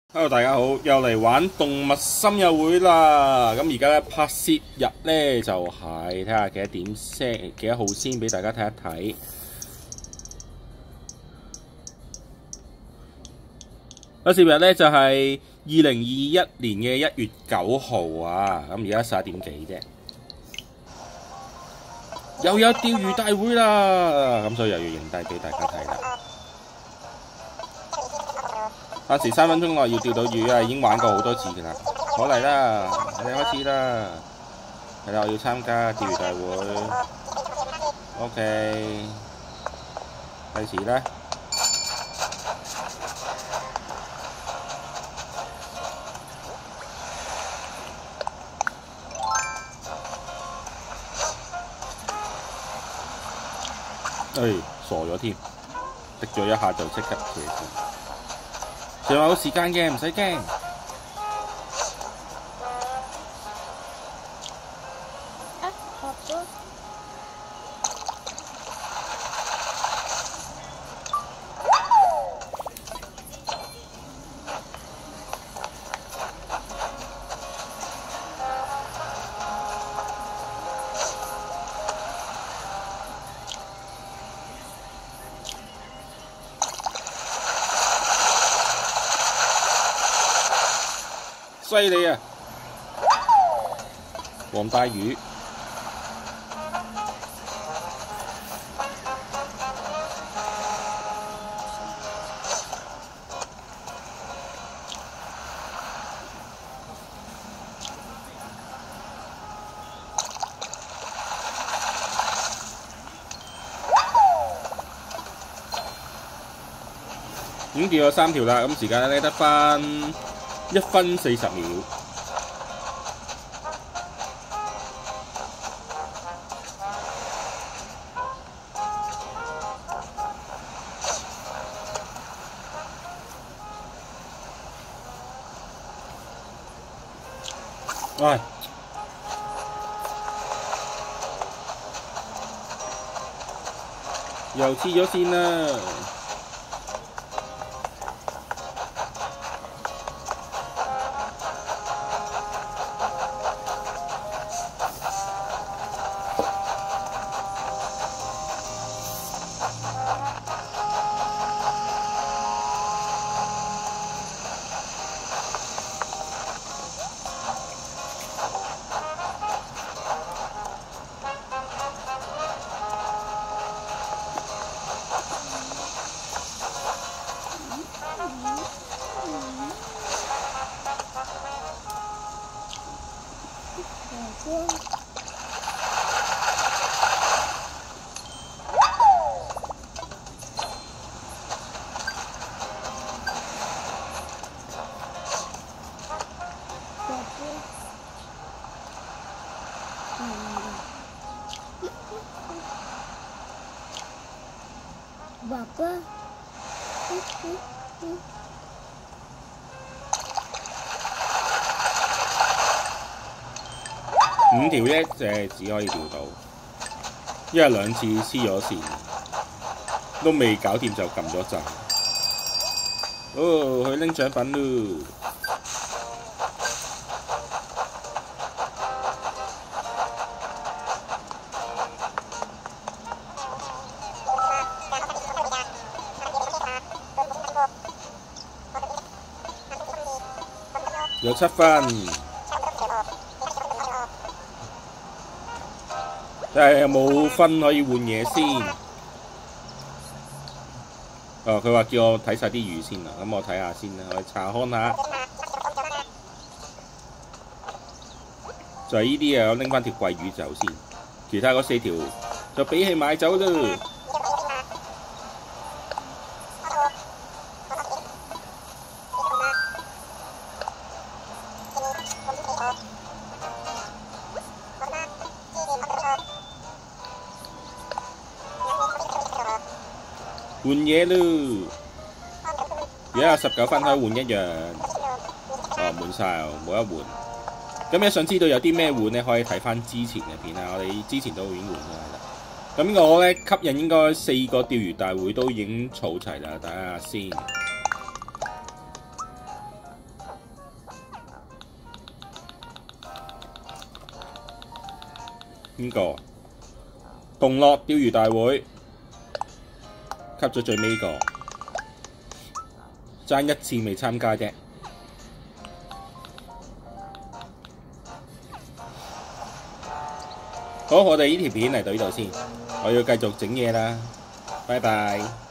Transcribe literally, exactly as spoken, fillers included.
Hello， 大家好，又嚟玩動物森友會啦！咁而家咧拍攝日咧就係睇下幾多點先，幾多號先俾大家睇一睇。拍攝日咧就係二零二一年嘅一月九號啊！咁而家十一點幾啫，又有釣魚大會啦！咁所以又要影低俾大家睇啦。 限時三分鐘內要釣到魚啊！已經玩過好多次㗎啦，好嚟啦，我哋開始啦。係啦，我要參加釣魚大會。OK， 開始啦。誒，傻咗添，滴咗一下就即刻射線。 仲有時間嘅，唔使驚。啊，學咗。犀利啊！黃帶魚，已經釣咗三條啦，咁時間咧得返一分四十秒。唉，又黐咗線啦！ 爸爸，嗯嗯嗯、五條一隻只可以釣到，因為兩次黐咗線，都未搞掂就撳咗掣。哦，去拎獎品咯！ 有七分，睇下有冇分可以換嘢先。哦，佢話叫我睇晒啲魚先啊，咁我睇下先啦，我查看下。就係呢啲啊，我拎翻條桂魚走先，其他嗰四條就俾佢買走啦。 換嘢咯！而家有十九分可以換一樣，哦滿晒冇得換。咁你想知道有啲咩換咧，可以睇翻之前嘅片啦。我哋之前都已經換咗啦。咁我咧吸引應該四個釣魚大會都已經儲齊啦，睇下先。 邊個？同樂釣魚大會吸咗最尾個，爭一次未參加啫。好，我哋呢條片嚟到呢度先，我要繼續整嘢啦，拜拜。